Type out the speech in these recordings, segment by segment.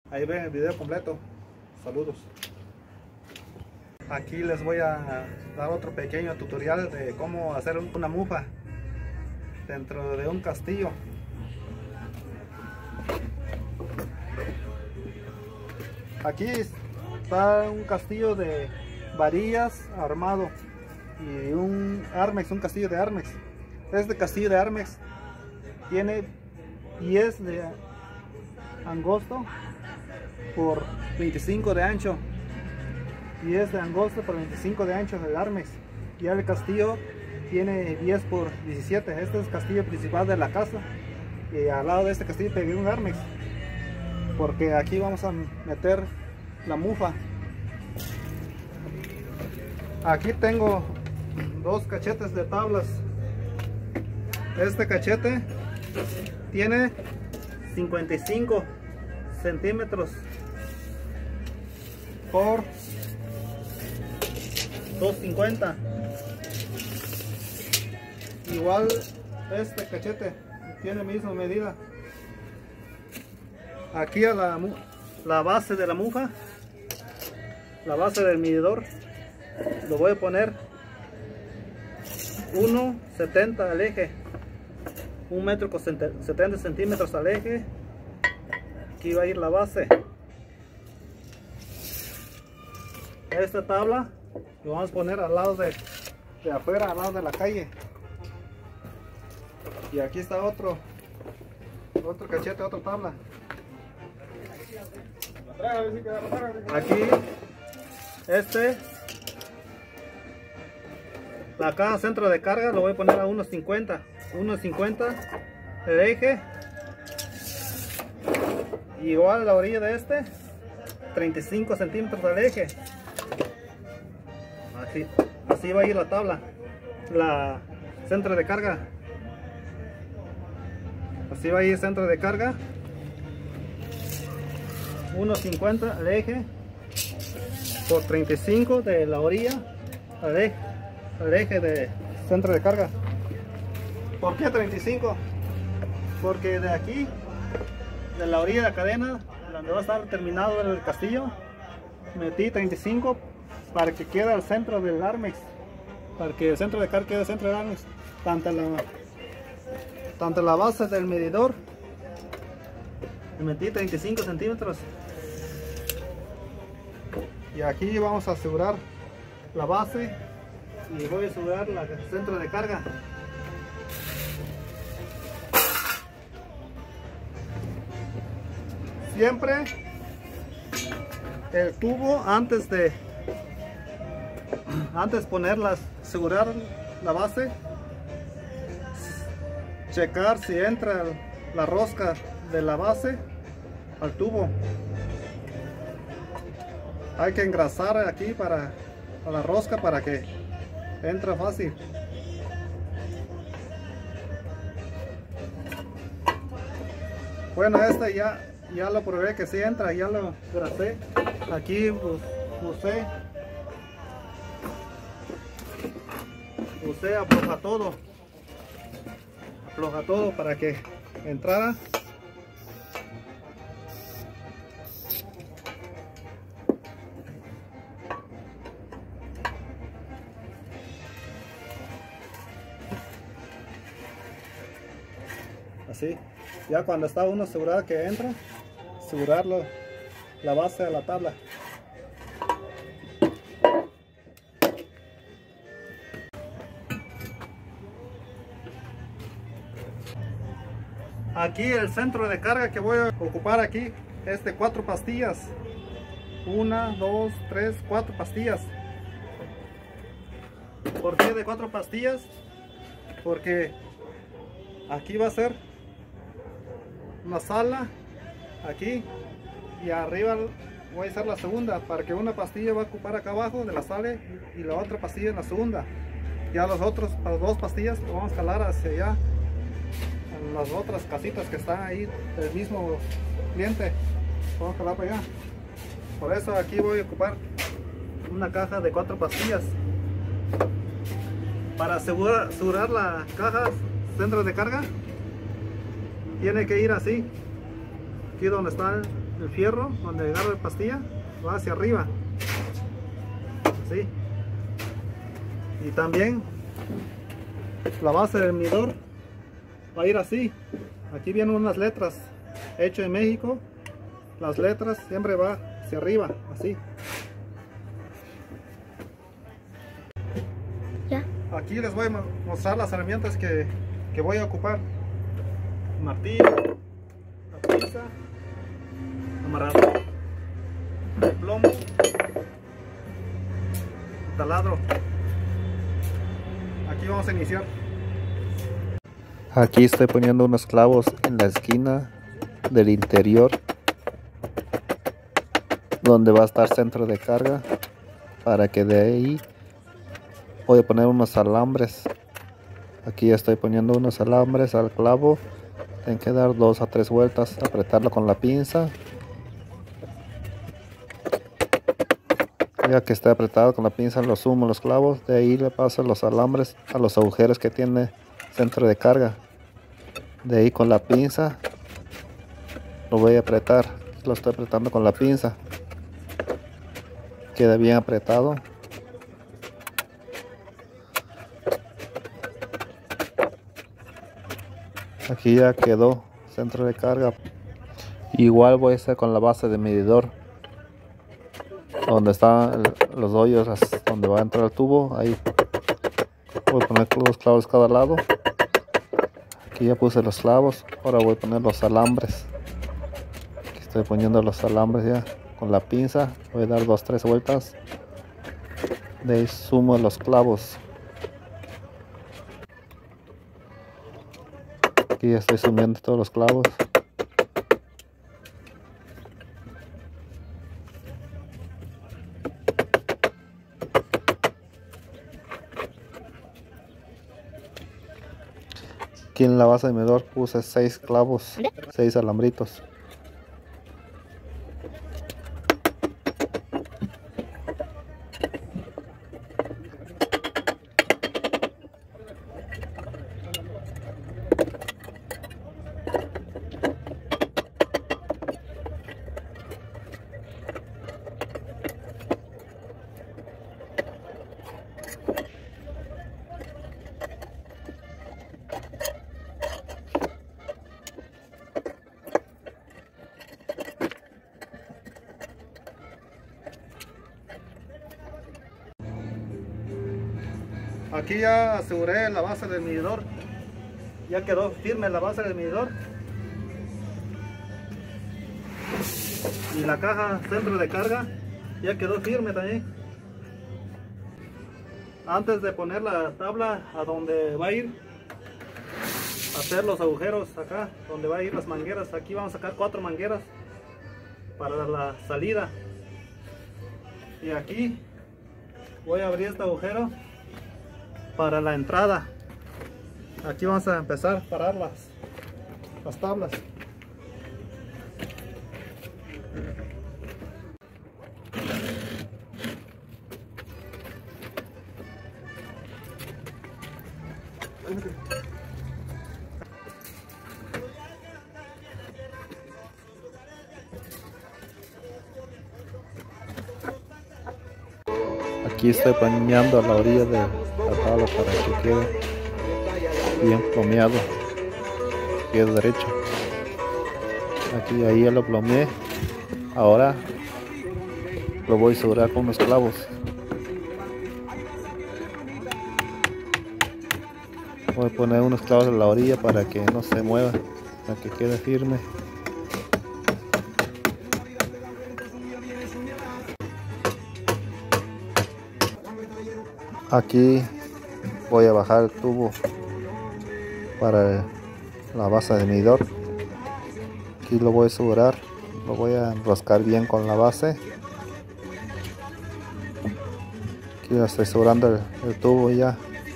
Ahí ven el video completo. Saludos. Aquí les voy a dar otro pequeño tutorial de cómo hacer una mufa dentro de un castillo. Aquí está un castillo de varillas armado y un Armex, un castillo de Armex. Este castillo de Armex tiene 10 de angosto por 25 de ancho, 10 de angosto por 25 de ancho del Armex. Y el castillo tiene 10 por 17. Este es el castillo principal de la casa, y al lado de este castillo pegué un Armex porque aquí vamos a meter la mufa. Aquí tengo dos cachetes de tablas. Este cachete tiene 55 centímetros por 250. Igual este cachete tiene misma medida. Aquí a la base de la mufa, la base del medidor, lo voy a poner 1,70 al eje, 1 metro con 70 centímetros al eje. Aquí va a ir la base. Esta tabla lo vamos a poner al lado de afuera, al lado de la calle. Y aquí está otro cachete, otra tabla. Aquí la caja centro de carga lo voy a poner a 1,50 el eje. Igual la orilla de 35 centímetros al eje. Así va a ir la tabla, la centro de carga. Así va a ir centro de carga, 1,50 al eje por 35 de la orilla al eje de centro de carga. ¿Por qué 35? Porque de aquí, de la orilla de la cadena, donde va a estar terminado el castillo, metí 35 para que quede al centro del Armex, para que el centro de carga quede al centro del Armex, tanto la base del medidor. Le metí 35 centímetros. Y aquí vamos a asegurar la base y voy a asegurar el centro de carga. Siempre el tubo antes asegurar la base, checar si entra la rosca de la base al tubo. Hay que engrasar aquí a la rosca para que entre fácil. Bueno, ya lo probé que sí entra, ya lo engrasé. Aquí usé afloja todo para que entrara. Así, ya cuando está uno asegurado que entra, asegurarlo la base de la tabla. Aquí el centro de carga que voy a ocupar aquí es de 4 pastillas. 1, 2, 3, 4 pastillas. ¿Por qué de 4 pastillas? Porque aquí va a ser una sala, aquí, y arriba voy a hacer la segunda, para que una pastilla va a ocupar acá abajo de la sala y la otra pastilla en la segunda. Ya las 2 pastillas lo vamos a jalar hacia allá, en las otras casitas que están ahí del mismo cliente. Vamos a jalar para allá. Por eso aquí voy a ocupar una caja de 4 pastillas. Para asegurar la caja centro de carga, tiene que ir así, aquí donde está el fierro donde agarra la pastilla va hacia arriba, así. Y también la base del medidor va a ir así. Aquí vienen unas letras hecho en México. Las letras siempre va hacia arriba, así. Ya. Aquí les voy a mostrar las herramientas que voy a ocupar: martillo, la pinza, amarrador, plomo, taladro. Aquí vamos a iniciar. Aquí estoy poniendo unos clavos en la esquina del interior donde va a estar centro de carga, para que de ahí voy a poner unos alambres. Aquí estoy poniendo unos alambres al clavo. Tienen que dar 2 a 3 vueltas, apretarlo con la pinza. Ya que esté apretado con la pinza, lo sumo los clavos. De ahí le paso los alambres a los agujeros que tiene centro de carga. De ahí con la pinza lo voy a apretar. Lo estoy apretando con la pinza. Queda bien apretado. Aquí ya quedó centro de carga. Igual voy a hacer con la base de medidor, donde están los hoyos, donde va a entrar el tubo. Ahí voy a poner los clavos cada lado. Aquí ya puse los clavos. Ahora voy a poner los alambres. Aquí estoy poniendo los alambres ya con la pinza. Voy a dar 2 3 vueltas. De ahí sumo los clavos. Aquí ya estoy sumiendo todos los clavos. Aquí en la base de medidor puse 6 clavos, 6 alambritos. Aquí ya aseguré la base del medidor. Ya quedó firme la base del medidor. Y la caja centro de carga ya quedó firme también. Antes de poner la tabla a donde va a ir, hacer los agujeros acá, donde va a ir las mangueras. Aquí vamos a sacar 4 mangueras para la salida. Y aquí voy a abrir este agujero para la entrada. Aquí vamos a empezar a parar las tablas. Aquí estoy plomeando a la orilla de la tabla para que quede bien plomeado, quede derecho. Aquí ahí ya lo plomeé. Ahora lo voy a asegurar con unos clavos. Voy a poner unos clavos en la orilla para que no se mueva, para que quede firme. Aquí voy a bajar el tubo para la base de medidor. Aquí lo voy a asegurar, lo voy a enroscar bien con la base. Aquí lo estoy asegurando el tubo ya.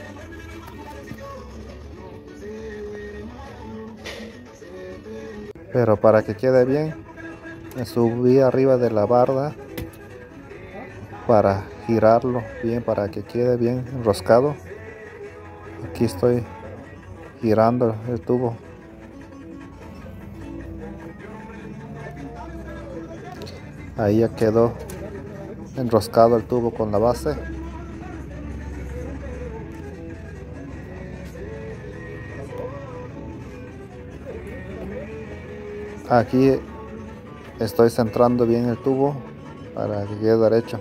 Pero para que quede bien, me subí arriba de la barda para girarlo bien, para que quede bien enroscado. Aquí estoy girando el tubo. Ahí ya quedó enroscado el tubo con la base. Aquí estoy centrando bien el tubo para que quede derecho.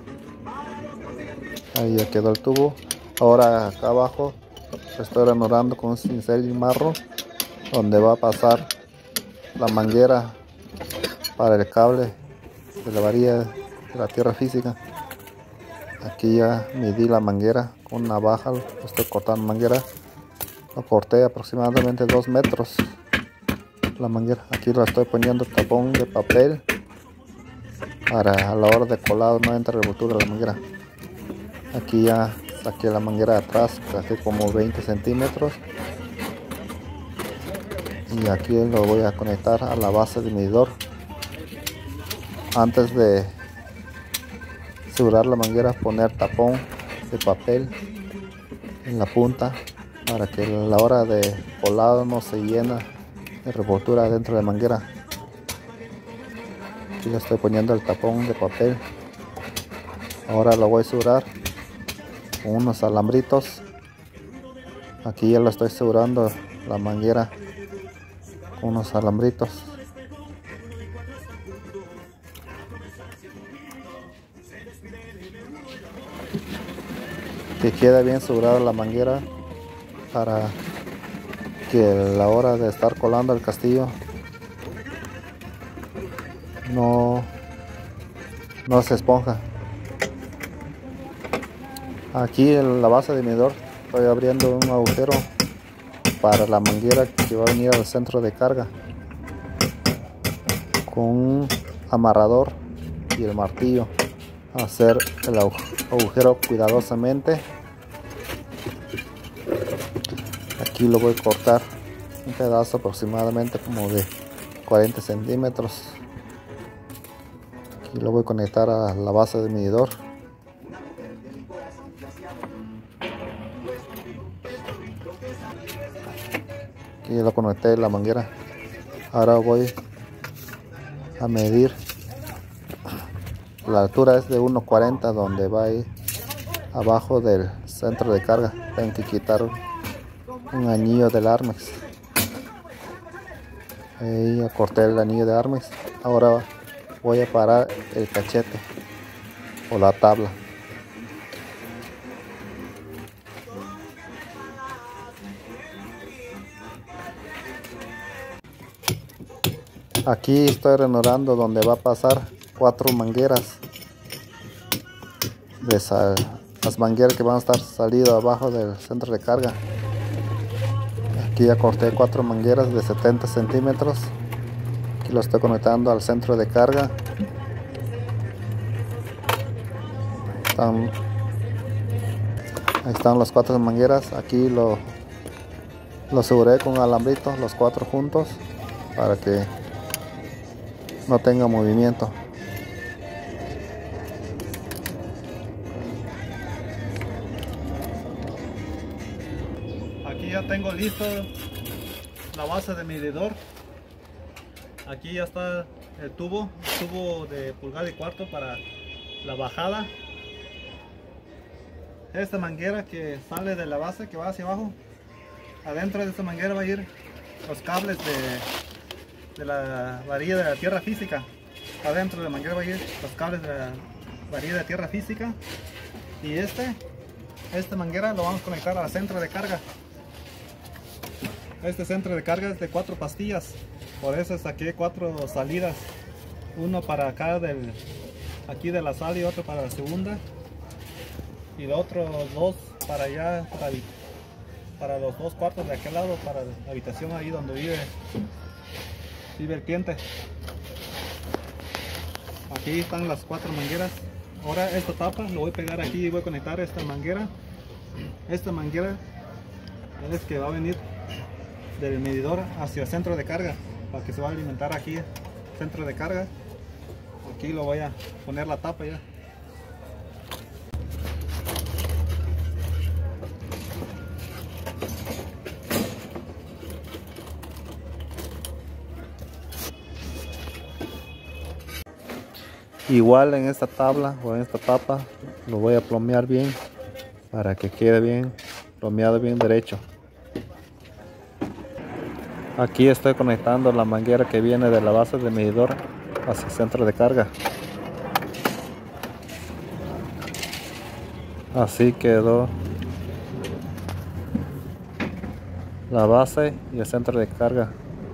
Ahí ya quedó el tubo. Ahora acá abajo estoy ranurando con un cincel y marro donde va a pasar la manguera para el cable de la varilla de la tierra física. Aquí ya midí la manguera con una navaja, estoy cortando manguera. Lo corté aproximadamente 2 metros la manguera. Aquí la estoy poniendo tapón de papel para a la hora de colado no entre revoltura la manguera. Aquí ya saqué la manguera de atrás, saqué como 20 centímetros. Y aquí lo voy a conectar a la base del medidor. Antes de asegurar la manguera, poner tapón de papel en la punta para que a la hora de colado no se llena de revoltura dentro de la manguera. Aquí le estoy poniendo el tapón de papel. Ahora lo voy a asegurar con unos alambritos. Aquí ya lo estoy asegurando la manguera con unos alambritos. Que quede bien asegurada la manguera para que a la hora de estar colando el castillo no se esponja. Aquí en la base de medidor estoy abriendo un agujero para la manguera que va a venir al centro de carga con un amarrador y el martillo. Hacer el agujero cuidadosamente. Aquí lo voy a cortar un pedazo aproximadamente como de 40 centímetros. Aquí lo voy a conectar a la base del medidor. Aquí lo conecté la manguera. Ahora voy a medir. La altura es de 1.40 donde va a ir abajo del centro de carga. Tengo que quitar un anillo del Armex. Ahí ya corté el anillo de Armex. Ahora voy a parar el cachete o la tabla. Aquí estoy ranurando donde va a pasar 4 mangueras de las mangueras que van a estar saliendo abajo del centro de carga. Aquí ya corté 4 mangueras de 70 centímetros. Aquí lo estoy conectando al centro de carga. Ahí están las 4 mangueras. Aquí lo aseguré con alambritos los 4 juntos para que no tenga movimiento. Aquí ya tengo listo la base de medidor. Aquí ya está el tubo de pulgada y cuarto para la bajada. Esta manguera que sale de la base, que va hacia abajo, adentro de esta manguera va a ir los cables de la varilla de la tierra física. Adentro de la manguera va a ir los cables de la varilla de tierra física. Y esta manguera lo vamos a conectar al centro de carga. Este centro de carga es de 4 pastillas, por eso saqué 4 salidas, uno para acá aquí de la sala y otro para la segunda, y los otros 2 para allá, para los 2 cuartos de aquel lado, para la habitación ahí donde vive el cliente. Aquí están las 4 mangueras. Ahora esta tapa lo voy a pegar aquí y voy a conectar esta manguera. Esta manguera es que va a venir del medidor hacia el centro de carga, para que se va a alimentar aquí el centro de carga. Aquí lo voy a poner la tapa ya. Igual en esta tabla o en esta tapa lo voy a plomear bien para que quede bien plomeado, bien derecho. Aquí estoy conectando la manguera que viene de la base del medidor hacia el centro de carga. Así quedó la base y el centro de carga.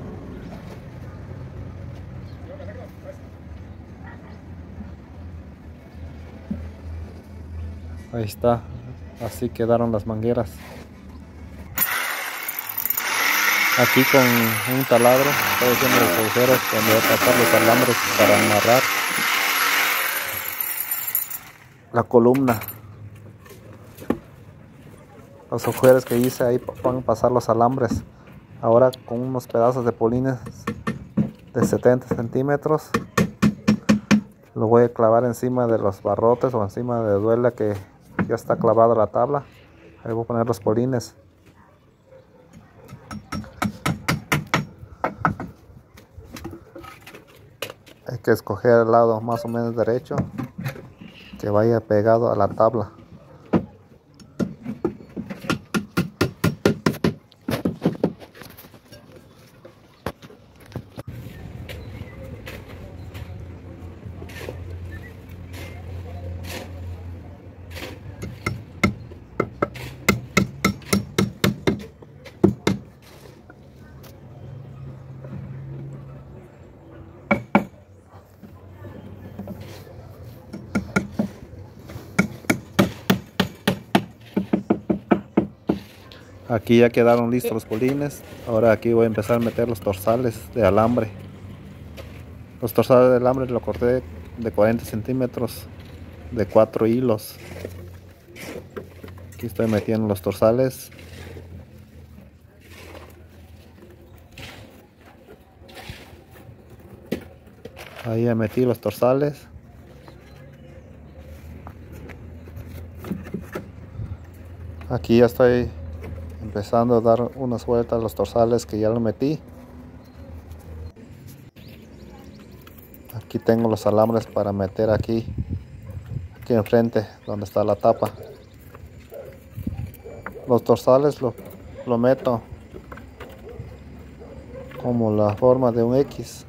Ahí está, así quedaron las mangueras. Aquí con un taladro estoy haciendo los agujeros donde voy a pasar los alambres para amarrar la columna. Los agujeros que hice ahí van a pasar los alambres. Ahora con unos pedazos de polines de 70 centímetros lo voy a clavar encima de los barrotes o encima de duela que ya está clavada la tabla. Ahí voy a poner los polines. Hay que escoger el lado más o menos derecho que vaya pegado a la tabla. Aquí ya quedaron listos los polines. Ahora aquí voy a empezar a meter los torsales de alambre. Los torsales de alambre lo corté de 40 centímetros de 4 hilos. Aquí estoy metiendo los torsales. Ahí ya metí los torsales. Aquí ya estoy empezando a dar unas vueltas a los torsales que ya lo metí. Aquí tengo los alambres para meter aquí enfrente donde está la tapa. Los torsales lo meto como la forma de un X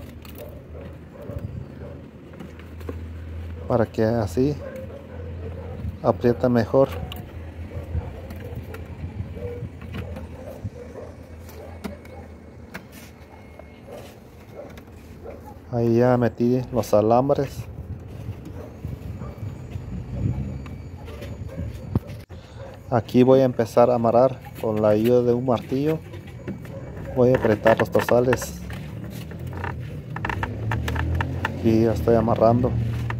para que así aprieta mejor. Ahí ya metí los alambres. Aquí voy a empezar a amarrar con la ayuda de un martillo. Voy a apretar los torsales. Aquí ya estoy amarrando.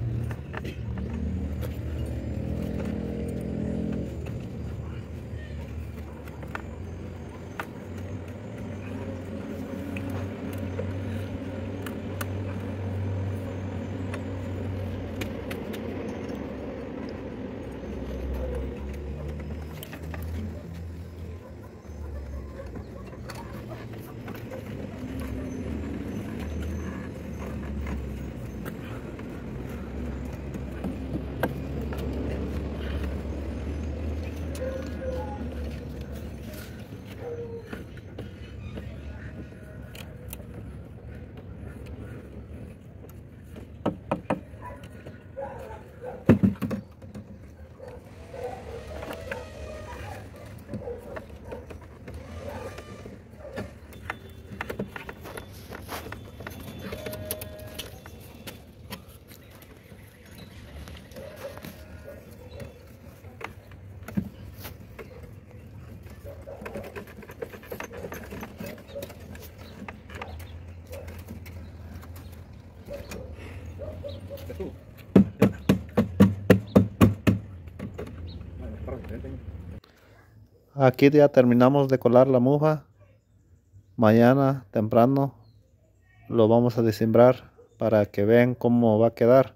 Aquí ya terminamos de colar la muja. Mañana temprano lo vamos a descimbrar para que vean cómo va a quedar.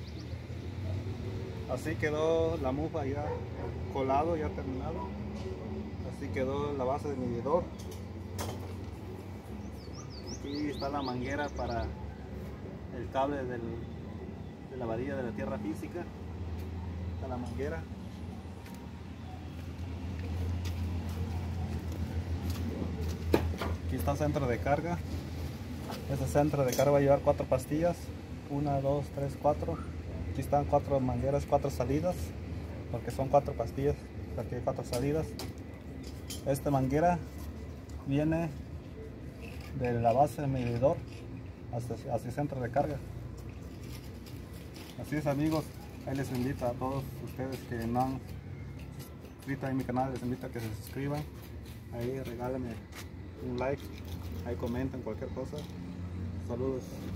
Así quedó la muja ya colado, ya terminado. Así quedó la base del medidor. Aquí está la manguera para el cable de la varilla de la tierra física. Está la manguera. Aquí está el centro de carga. Este centro de carga va a llevar 4 pastillas. 1, 2, 3, 4. Aquí están 4 mangueras, 4 salidas, porque son 4 pastillas, aquí hay 4 salidas. Esta manguera viene de la base del medidor hacia el centro de carga. Así es, amigos, ahí les invito a todos ustedes que no han suscrito a mi canal, les invito a que se suscriban. Ahí regálenme un like, ahí comenten cualquier cosa. Saludos.